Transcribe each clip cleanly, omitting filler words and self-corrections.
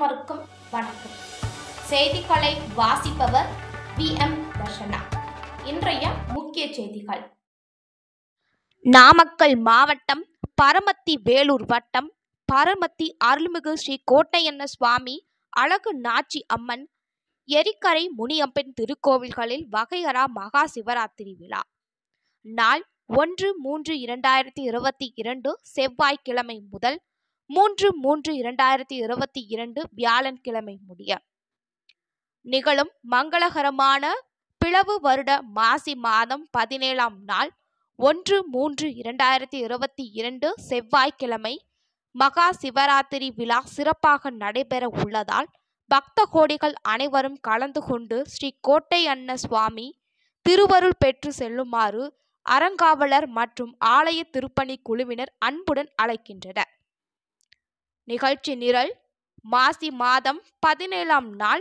அனைவருக்கும் வணக்கம். செய்திகளை வாசிப்பவர் VM தர்ஷனா. இன்றைய முக்கிய செய்திகள். நாமக்கல் மாவட்டம் பரமத்தி வேலூர் வட்டம் பரமத்தி அருள்மிகு ஸ்ரீ கோட்டையன்ன சுவாமி அழகு நாச்சி அம்மன் எரிக்கரை முனியப்பன் திருக்கோவில்களில் வகையறா மகா சிவராத்திரி விழா நாள் 1/3/2022 செவ்வாய்க்கிழமை முதல் 3/3/2022 வியாழன்கிழமை முடிய நிகழும் மங்களகரமான பிளவு வருட மாசி மாதம் 17ஆம் நாள் 1/3/2022 செவ்வாய்க்கிழமை மகா சிவராத்திரி விழா சிறப்பாக நடைபெற உள்ளதால் பக்த கோடிகள் அனைவரும் கலந்து கொண்டு ஸ்ரீ கோட்டையன்ன சுவாமி திருவருள் பெற்று செல்லுமாறு அறங்காவலர் மற்றும் ஆலய திருப்பணி குழுவினர் அன்புடன் அழைக்கின்றனர். நிகழ்ச்சி நிரல்: மாசி மாதம் 17ஆம் நாள்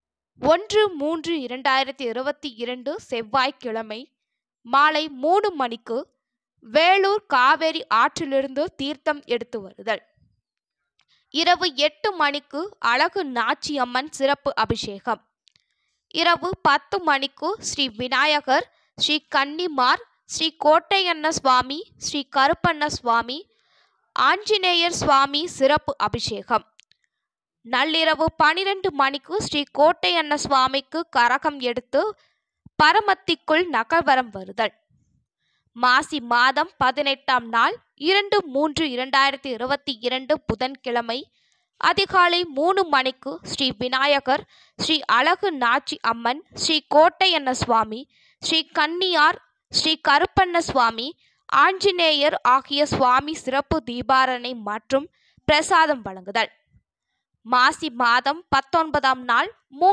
1/3/2022 செவ்வாய்க்கிழமை மாலை 3 மணிக்கு வேலூர் காவேரி ஆற்றிலிருந்து தீர்த்தம் எடுத்து வருதல். இரவு 8 மணிக்கு அழகு நாச்சியம்மன் சிறப்பு அபிஷேகம். இரவு 10 மணிக்கு ஸ்ரீ விநாயகர், ஸ்ரீ கன்னிமார், ஸ்ரீ கோட்டையன்ன சுவாமி, ஸ்ரீ கருப்பண்ண சுவாமி, ஆஞ்சநேயர் சுவாமி சிறப்பு அபிஷேகம். நள்ளிரவு 12 மணிக்கு ஸ்ரீ கோட்டையன்ன சுவாமிக்கு கரகம் எடுத்து பரமத்திக்குள் நகர்வலம் வருதல். மாசி மாதம் 18ஆம் நாள் 2/3/2022 புதன்கிழமை அதிகாலை 3 மணிக்கு ஸ்ரீ விநாயகர், ஸ்ரீ அழகு நாச்சி அம்மன், ஸ்ரீ கோட்டையன்ன சுவாமி, ஸ்ரீ கன்னியார், ஸ்ரீ கருப்பண்ண சுவாமி, ஆஞ்சநேயர் ஆகிய சுவாமி சிறப்பு தீபாரணை மற்றும் பிரசாதம் வழங்குதல். மாசி மாதம் 19ஆம் நாள்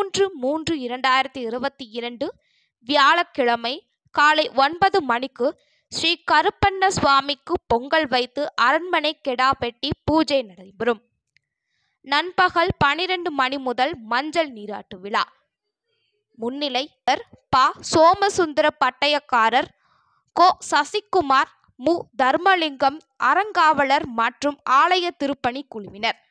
3/3/2022 வியாழக்கிழமை காலை 9 மணிக்கு ஸ்ரீ கருப்பண்ண சுவாமிக்கு பொங்கல் வைத்து அரண்மனை கெடாபெட்டி பூஜை நடைபெறும். நண்பகல் 12 மணி முதல் மஞ்சள் நீராட்டு விழா. முன்னிலை ப. சோமசுந்தர பட்டயக்காரர், கோ. சசிகுமார், மு. தர்மலிங்கம், அறங்காவலர் மற்றும் ஆலய திருப்பணி குழுவினர்.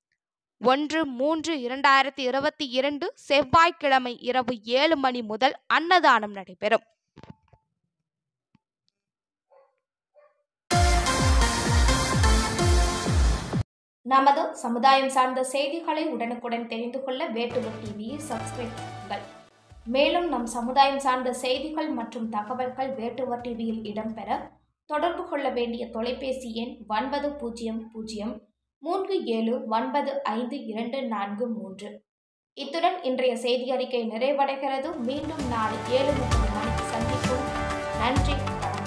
1/3/2022 செவ்வாய்க்கிழமை இரவு 7 மணி முதல் அன்னதானம் நடைபெறும். நமது சமுதாயம் சார்ந்த செய்திகளை உடனுக்குடன் தெரிந்து கொள்ள வேட்டுவர் டிவியை சப்ஸ்கிரைப் செய்யுங்கள். மேலும் நம் சமுதாயம் சார்ந்த செய்திகள் மற்றும் தகவல்கள் வேட்டுவர் டிவியில் இடம்பெற தொடர்பு கொள்ள வேண்டிய தொலைபேசி எண் 9003795243. இத்துடன் இன்றைய செய்தி அறிக்கை நிறைவடைகிறது. மீண்டும் நாளை 7:30 மணிக்கு சந்திப்போம். நன்றி.